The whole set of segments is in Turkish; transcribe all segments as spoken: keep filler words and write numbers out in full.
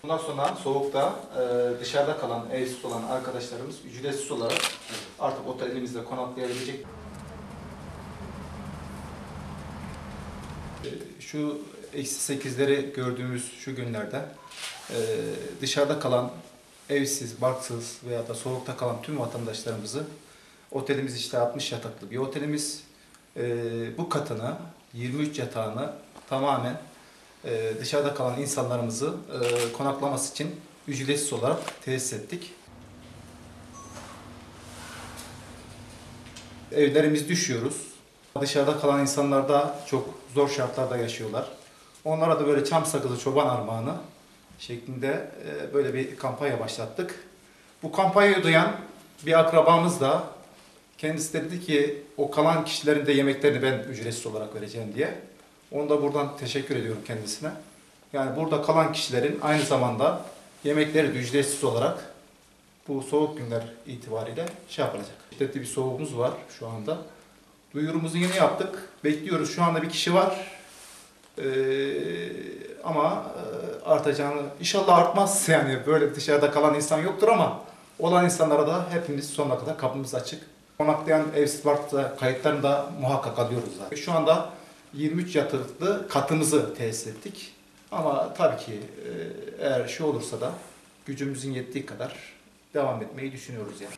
Bundan sonra soğukta e, dışarıda kalan, evsiz olan arkadaşlarımız ücretsiz olarak artık otelimizde konaklayabilecek. Şu eksi sekizleri gördüğümüz şu günlerde e, dışarıda kalan, evsiz, barksız veya da soğukta kalan tüm vatandaşlarımızı, otelimiz işte altmış yataklı bir otelimiz, e, bu katını, yirmi üç yatağını tamamen e, dışarıda kalan insanlarımızı e, konaklaması için ücretsiz olarak tesis ettik. Evlerimiz düşüyoruz. Dışarıda kalan insanlar da çok zor şartlarda yaşıyorlar. Onlara da böyle çam sakızı çoban armağanı şeklinde böyle bir kampanya başlattık. Bu kampanyayı duyan bir akrabamız da kendisi dedi ki o kalan kişilerin de yemeklerini ben ücretsiz olarak vereceğim diye. Onu da buradan teşekkür ediyorum kendisine. Yani burada kalan kişilerin aynı zamanda yemekleri de ücretsiz olarak bu soğuk günler itibariyle şey yapılacak. Şiddetli bir soğuğumuz var şu anda. Duyurumuzu yeni yaptık. Bekliyoruz. Şu anda bir kişi var. Ee, ama artacağını, inşallah artmaz yani, böyle dışarıda kalan insan yoktur ama olan insanlara da hepimiz sonuna kadar kapımız açık. Konaklayan evsiz barklı kayıtlarını da muhakkak alıyoruz zaten. Şu anda yirmi üç yataklı katımızı tesis ettik. Ama tabii ki eğer şey olursa da gücümüzün yettiği kadar devam etmeyi düşünüyoruz yani.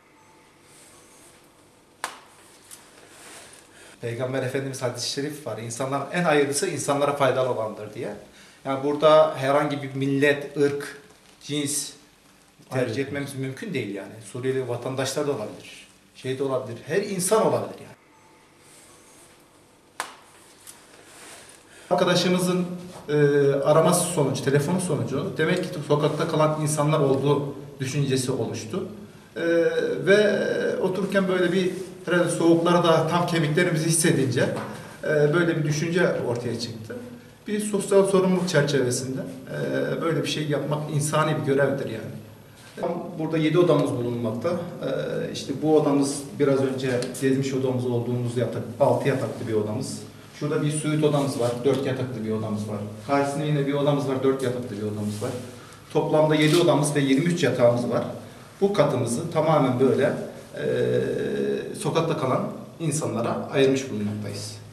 Peygamber Efendimiz hadis-i şerif var. İnsanların en hayırlısı insanlara faydalı olandır diye. Yani burada herhangi bir millet, ırk, cins tercih Hayır. etmemiz mümkün değil yani. Suriyeli vatandaşlar da olabilir. Şey de olabilir. Her insan olabilir yani. Arkadaşımızın e, araması sonucu, telefonu sonucu demek ki sokakta kalan insanlar olduğu düşüncesi oluştu. E, ve otururken böyle bir herhalde soğuklarda tam kemiklerimizi hissedince e, böyle bir düşünce ortaya çıktı. Bir sosyal sorumluluk çerçevesinde e, böyle bir şey yapmak insani bir görevdir yani. Burada yedi odamız bulunmakta. E, işte bu odamız biraz önce gezmiş odamız olduğumuz yatak, altı yataklı bir odamız. Şurada bir suite odamız var, dört yataklı bir odamız var. Karşısında yine bir odamız var, dört yataklı bir odamız var. Toplamda yedi odamız ve yirmi üç yatağımız var. Bu katımızı tamamen böyle e, sokakta kalan insanlara ayırmış bulunmaktayız.